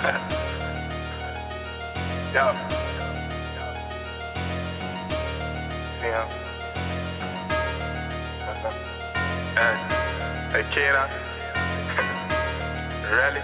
Yo. See him? Hey, kiddo. Really?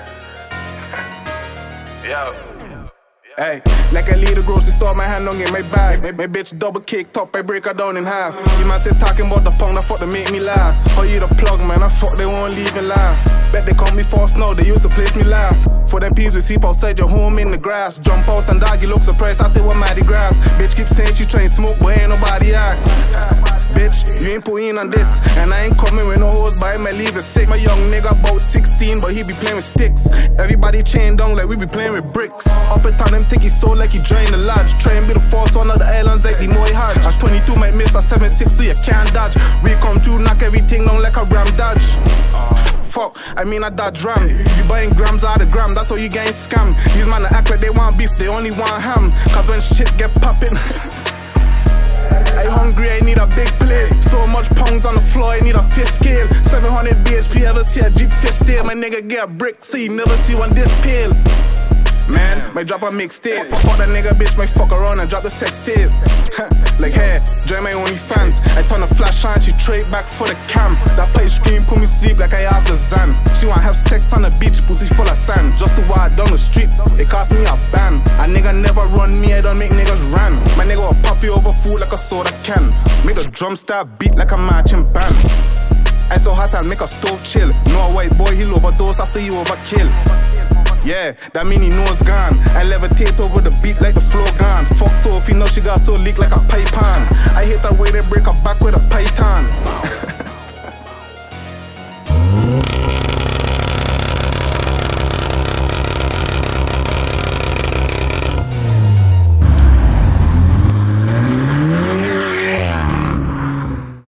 Yo. Hey, like I leave the grocery store, my hand don't get my bag. My bitch double kick top, I break her down in half. You man say talking about the pound, I fuck to make me laugh. Oh, you the plug, man, I fuck, they won't leave in laugh. Bet they call me false now, they used to place me last. For them peas we sleep outside your home in the grass. Jump out and doggy look surprised, I think we're Mardi Gras. Bitch keep saying she trying smoke, but ain't nobody ask. Bitch, you ain't putting on this, and I ain't coming with no hoes, but I might leave at 6. My young nigga about 16, but he be playing with sticks. Everybody chained down like we be playing with bricks. Up and down them think he so like he joined the lodge. Try and be the first one of the islands like the Moy Hodge. At 22 might miss, at 7'6" you can't dodge. We come through, knock everything down like a Ram Dodge. Fuck, I mean I dodge ram. You buying grams out of gram, that's how you getting scam. These man act like they want beef, they only want ham. Cause when shit get poppin', I hungry, I need a big plate. So much pounds on the floor, I need a fish scale. 700 BHP, ever see a Jeep fish tail? My nigga get a brick, so you never see one this pale. Man, might drop a mixtape. Fuck that nigga bitch, might fuck around and drop the sex tape. Like hey, join my OnlyFans. I turn the flash on, she trade back for the cam. That pipe scream put me sleep like I have the Zan. She wanna have sex on the beach, pussy full of sand. Just to walk down the street, it cost me a ban. A nigga never run me, I don't make niggas run. My nigga will pop you over food like a soda can. Make the drum start beat like a marching band. I so hot I'll make a stove chill. No a white boy, he'll overdose after you overkill. Yeah, that mean he nose gone. I levitate over the beat like the flow gone. Fuck Sophie, now she got so leak like a python. I hate the way they break her back with a python.